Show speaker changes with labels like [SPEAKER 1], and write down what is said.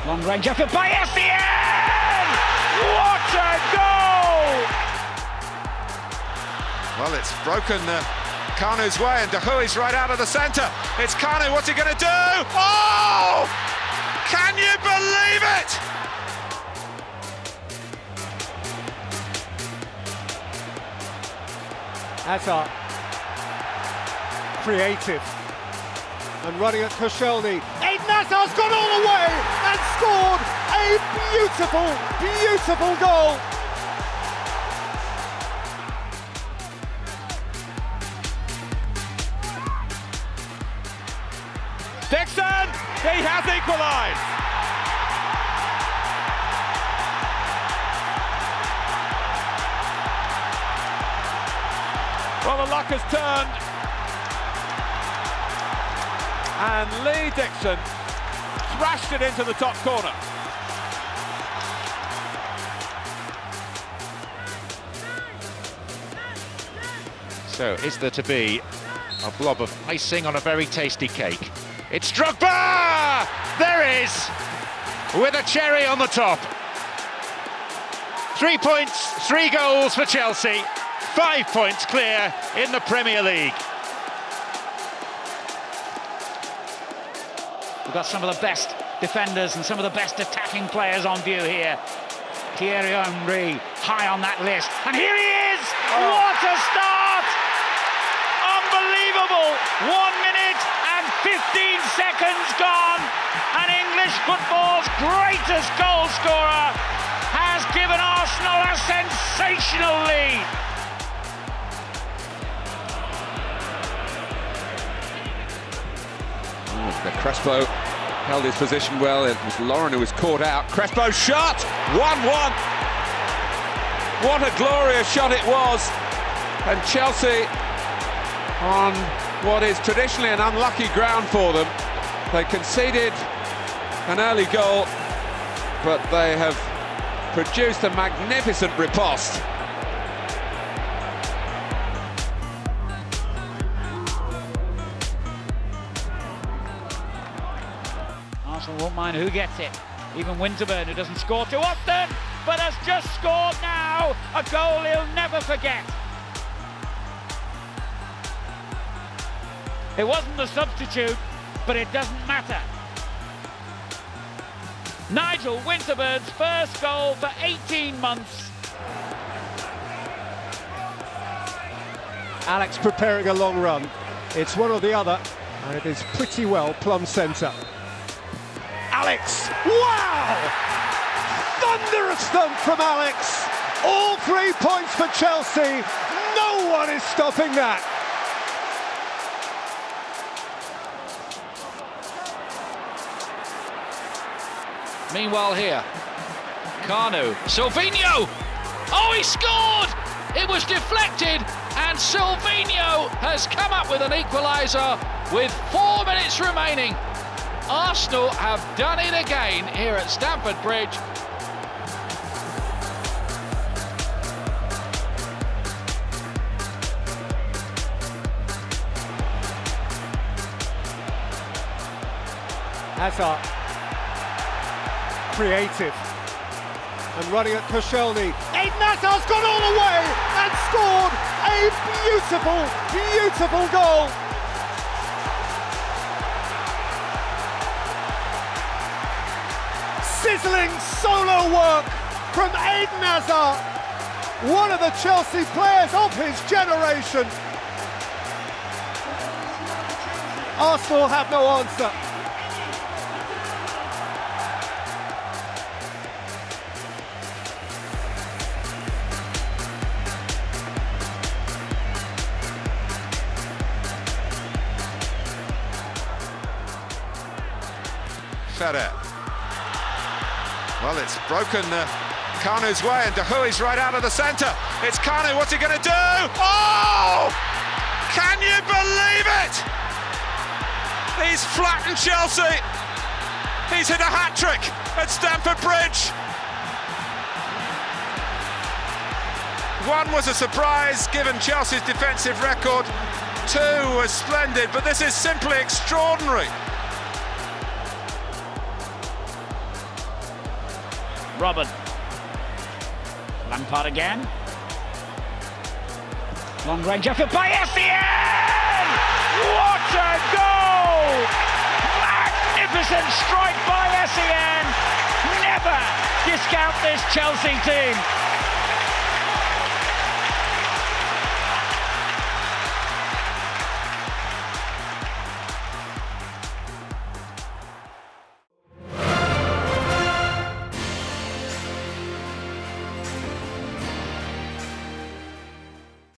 [SPEAKER 1] Long range effort by Essien! What a goal!
[SPEAKER 2] Well, it's broken Kanu's way, and Dahui's right out of the centre. It's Kanu, what's he going to do? Oh! Can you believe it?
[SPEAKER 3] Hazard, creative, and running at Koscielny. Eden Hazard's gone all the way and scored a beautiful, beautiful goal.
[SPEAKER 2] Dixon, he has equalised. Well, the luck has turned, and Lee Dixon thrashed it into the top corner.
[SPEAKER 4] So, is there to be a blob of icing on a very tasty cake? It's Drogba! There is, with a cherry on the top. 3 points, 3 goals for Chelsea. 5 points clear in the Premier League.
[SPEAKER 1] We've got some of the best defenders and some of the best attacking players on view here. Thierry Henry high on that list. And here he is! Oh. What a start! Unbelievable! 1 minute and 15 seconds gone. And English football's greatest goal scorer has given Arsenal a sensational lead.
[SPEAKER 5] Crespo held his position well. It was Lauren who was caught out. Crespo's shot! 1-1! What a glorious shot it was! And Chelsea, on what is traditionally an unlucky ground for them, they conceded an early goal, but they have produced a magnificent riposte.
[SPEAKER 1] Arsenal won't mind who gets it. Even Winterburn, who doesn't score too often, but has just scored now. A goal he'll never forget. It wasn't the substitute, but it doesn't matter. Nigel Winterburn's first goal for 18 months.
[SPEAKER 3] Alex preparing a long run. It's one or the other, and it is pretty well plumb centre. Alex, wow! Thunderous thump from Alex. All 3 points for Chelsea. No one is stopping that.
[SPEAKER 4] Meanwhile here, Kanu, Silvinho! Oh, he scored! It was deflected, and Silvinho has come up with an equaliser with 4 minutes remaining. Arsenal have done it again here at Stamford Bridge.
[SPEAKER 3] Hazard, creative, and running at Koscielny. Eden Hazard's gone all the way and scored a beautiful, beautiful goal. Sizzling solo work from Eden Hazard, one of the Chelsea players of his generation. Arsenal have no answer.
[SPEAKER 2] Ferrer. Well, it's broken Kanu's way, and Dahui's right out of the centre. It's Kanu, what's he going to do? Oh! Can you believe it? He's flattened Chelsea. He's hit a hat-trick at Stamford Bridge. One was a surprise, given Chelsea's defensive record. Two was splendid, but this is simply extraordinary.
[SPEAKER 1] Robin. Lampard again. Long range effort by Essien! What a goal! Magnificent strike by Essien! Never discount this Chelsea team.